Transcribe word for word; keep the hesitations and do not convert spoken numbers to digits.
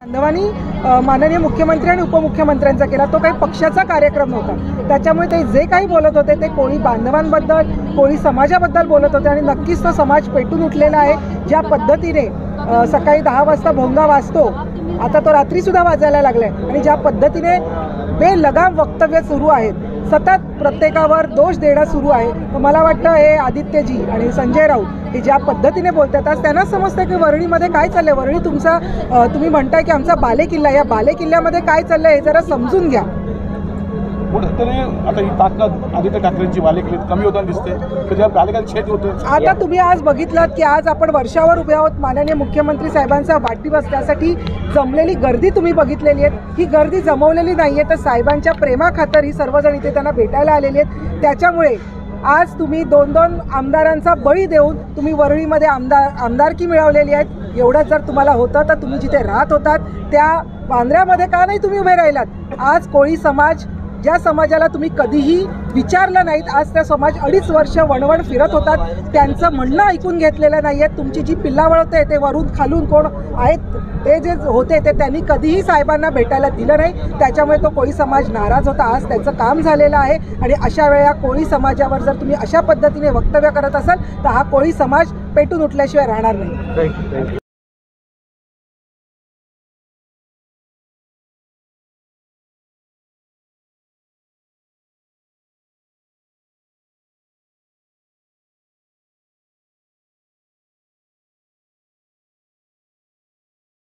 बांधवांनी माननीय मुख्यमंत्री आणि उपमुख्यमंत्र्यांचा केला तो काही पक्षाचा कार्यक्रम नव्हता। त्याच्यामुळे ते जे काही बोलत होते ते कोळी बांधवांबद्दल, कोळी समाजाबद्दल बोलत होते आणि नक्कीच तो समाज पेटून उठलेला आहे। ज्या पद्धतीने सकाळी दहा वाजता भोंगा वाजतो, आता तो रात्री सुद्धा वाजायला लागलाय आणि ज्या पद्धतीने बेलगाम वक्तव्य सुरू आहेत, सतत प्रत्येकावर दोष देणं सुरू आहे। तर मला वाटतं हे आदित्यजी आणि संजय राऊत हे ज्या पद्धतीने बोलतात आज त्यांना समजतं की वरळीमध्ये काय चाललंय। वरळी तुमचा तुम्ही म्हणताय की आमचा बालेकिल्ला, या बालेकिल्ल्यामध्ये काय चाललंय हे जरा समजून घ्या। आता ही ताकद आदित्य ठाकरेंची बालेकिल्ल्यात कमी होताना दिसते, तर बालेकिल्ला छेद होतो। आता तुम्ही आज बघितलं की आज आपण वर्षावर उभे आहोत, माननीय मुख्यमंत्री साहेबांचा वाढदिवस, त्यासाठी जमलेली गर्दी तुम्ही बघितलेली आहे। ही गर्दी जमवलेली नाहीये, तर साहेबांच्या प्रेमाखातर ही सर्वजण इथे त्यांना भेटायला आलेली आहेत। त्याच्यामुळे आज तुम्ही दोन दोन आमदारांचा बळी देऊन तुम्ही वरळीमध्ये आमदार आमदारकी मिळवलेली आहे। एवढं जर तुम्हाला होतं तर तुम्ही जिथे राहत होतात त्या बांद्र्यामध्ये का नाही तुम्ही उभे राहिलात। आज कोळी समाज, ज्या समाजाला तुम्ही कधीही विचारलं नाहीत, आज त्या समाज अडीच वर्ष वणवण फिरत होतात, त्यांचं म्हणणं ऐकून घेतलेलं नाही आहे। तुमची जी पिल्लावळ होते ते वरून खालून कोण आहेत ते जे होते ते त्यांनी कधीही साहेबांना भेटायला दिलं नाही, त्याच्यामुळे तो कोळी समाज नाराज होता। आज त्यांचं काम झालेलं आहे आणि अशा वेळा कोळी समाजावर जर तुम्ही अशा पद्धतीने वक्तव्य करत असाल तर हा कोळी समाज पेटून उठल्याशिवाय राहणार नाही।